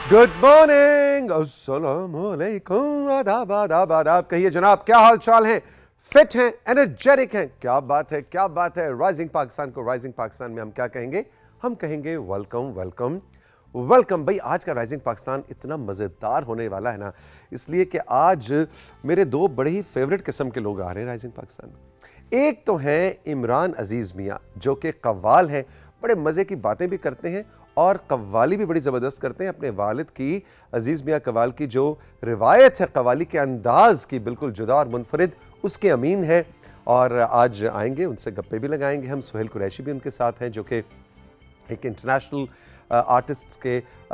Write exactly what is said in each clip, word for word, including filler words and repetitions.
Good morning, अस्सलाम वालेकुम, आदाब आदाब आदाब। कहिए जनाब, क्या हाल चाल है? फिट हैं, एनर्जेटिक हैं? क्या बात है, क्या बात है। राइजिंग पाकिस्तान को राइजिंग पाकिस्तान में हम क्या कहेंगे? हम कहेंगे वेलकम वेलकम वेलकम। भाई आज का राइजिंग पाकिस्तान इतना मज़ेदार होने वाला है ना, इसलिए कि आज मेरे दो बड़े ही फेवरेट किस्म के लोग आ रहे हैं राइजिंग पाकिस्तान में। एक तो है इमरान अजीज़ मियाँ, जो कि कव्वाल हैं, बड़े मज़े की बातें भी करते हैं और कव्वाली भी बड़ी ज़बरदस्त करते हैं। अपने वालिद की, अजीज़ मियाँ कव्वाल की जो रिवायत है कव्वाली के अंदाज़ की, बिल्कुल जुदा और मुनफरिद, उसके अमीन है और आज आएंगे, उनसे गप्पे भी लगाएंगे हम। सुहेल कुरैशी भी उनके साथ हैं, जो कि एक इंटरनेशनल आर्टिस्ट्स के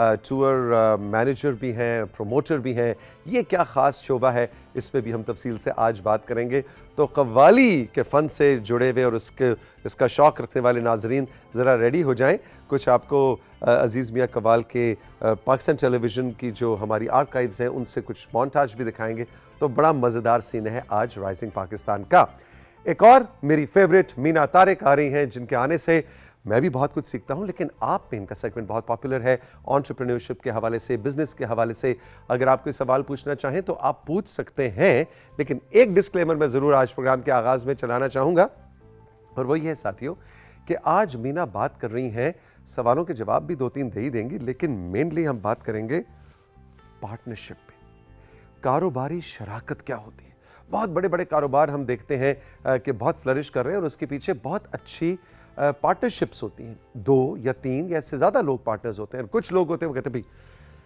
टूर मैनेजर भी हैं, प्रोमोटर भी हैं। ये क्या ख़ास शोबा है, इस पर भी हम तफसील से आज बात करेंगे। तो कव्वाली के फ़न से जुड़े हुए और उसके इसका शौक़ रखने वाले नाजरीन ज़रा रेडी हो जाएं। कुछ आपको अजीज़ मियाँ कव्वाल के पाकिस्तान टेलीविज़न की जो हमारी आर्काइव्स हैं उनसे कुछ मोन्टाज भी दिखाएंगे। तो बड़ा मज़ेदार सीन है आज राइजिंग पाकिस्तान का। एक और मेरी फेवरेट मीना तारिक आ रही हैं, जिनके आने से मैं भी बहुत कुछ सीखता हूं, लेकिन आप में इनका सेगमेंट बहुत पॉपुलर है एंटरप्रेन्योरशिप के हवाले से, बिजनेस के हवाले से। अगर आप कोई सवाल पूछना चाहें तो आप पूछ सकते हैं, लेकिन एक डिस्क्लेमर मैं ज़रूर आज प्रोग्राम के आगाज़ में चलाना चाहूँगा, और वही है साथियों कि आज मीना बात कर रही हैं, सवालों के जवाब भी दो तीन दे ही देंगी, लेकिन मेनली हम बात करेंगे पार्टनरशिप पे। कारोबारी शराकत क्या होती है? बहुत बड़े बड़े कारोबार हम देखते हैं कि बहुत फ्लरिश कर रहे हैं और उसके पीछे बहुत अच्छी पार्टनरशिप्स होती हैं। दो या तीन या इससे ज़्यादा लोग पार्टनर्स होते हैं। कुछ लोग होते हैं वो कहते हैं भाई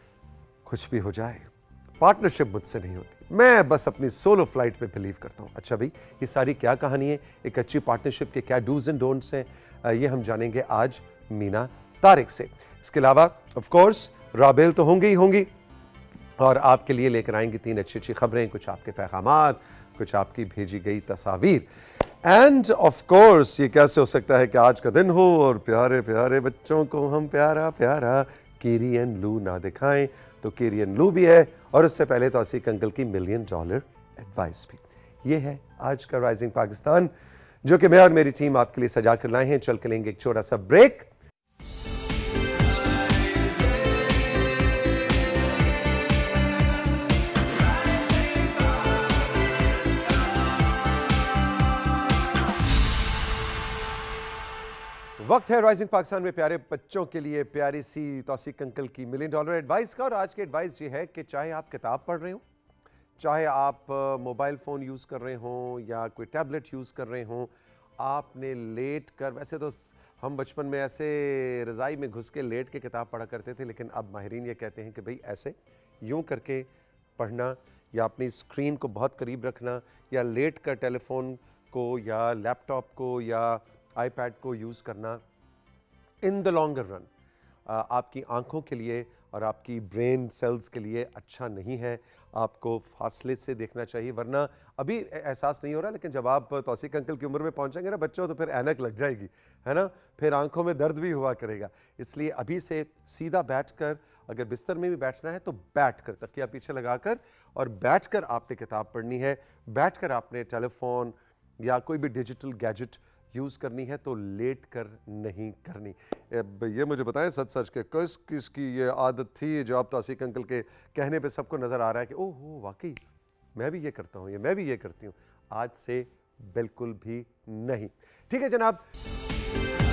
कुछ भी हो जाए, पार्टनरशिप मुझसे नहीं होती, मैं बस अपनी सोलो फ्लाइट पे बिलीव करता हूँ। अच्छा भाई, ये सारी क्या कहानी है, एक अच्छी पार्टनरशिप के क्या डूज एंड डोंट्स हैं, ये हम जानेंगे आज मीना तारिक से। इसके अलावा ऑफ कोर्स राबेल तो होंगी ही होंगी और आपके लिए लेकर आएंगे तीन अच्छी अच्छी खबरें, कुछ आपके पैगामात, कुछ आपकी भेजी गई तस्वीर। एंड ऑफ कोर्स ये कैसे हो सकता है कि आज का दिन हो और प्यारे प्यारे बच्चों को हम प्यारा प्यारा केरी एंड लू ना दिखाएं। तो केरी एंड लू भी है और उससे पहले तो आसिक अंकल की मिलियन डॉलर एडवाइस भी। ये है आज का राइजिंग पाकिस्तान, जो कि मैं और मेरी टीम आपके लिए सजा कर लाए हैं। चल के लेंगे एक छोटा सा ब्रेक। वक्त है राइजिंग पाकिस्तान में प्यारे बच्चों के लिए प्यारी सी तौसीक अंकल की मिलियन डॉलर एडवाइस का। और आज की एडवाइस ये है कि चाहे आप किताब पढ़ रहे हो, चाहे आप मोबाइल फ़ोन यूज़ कर रहे हों या कोई टैबलेट यूज़ कर रहे हों, आपने लेट कर, वैसे तो हम बचपन में ऐसे रज़ाई में घुस के लेट के किताब पढ़ा करते थे, लेकिन अब माहिरीन ये कहते हैं कि भाई ऐसे यूँ करके पढ़ना या अपनी स्क्रीन को बहुत करीब रखना या लेट कर टेलीफोन को या लैपटॉप को या आईपैड को यूज़ करना इन द लॉन्गर रन आपकी आंखों के लिए और आपकी ब्रेन सेल्स के लिए अच्छा नहीं है। आपको फासले से देखना चाहिए, वरना अभी एहसास नहीं हो रहा, लेकिन जब आप तौसीक अंकल की उम्र में पहुंचेंगे ना बच्चों, तो फिर ऐनक लग जाएगी, है ना, फिर आंखों में दर्द भी हुआ करेगा। इसलिए अभी से सीधा बैठकर, अगर बिस्तर में भी बैठना है तो बैठकर, तकिया पीछे लगाकर और बैठकर आपने किताब पढ़नी है। बैठकर आपने टेलीफोन या कोई भी डिजिटल गैजेट यूज़ करनी है तो लेट कर नहीं करनी। ये मुझे बताएं सच सच के किस किसकी ये आदत थी जो आप तौसीक अंकल के कहने पे सबको नज़र आ रहा है कि ओह हो वाकई मैं भी ये करता हूँ, ये मैं भी ये करती हूँ। आज से बिल्कुल भी नहीं। ठीक है जनाब।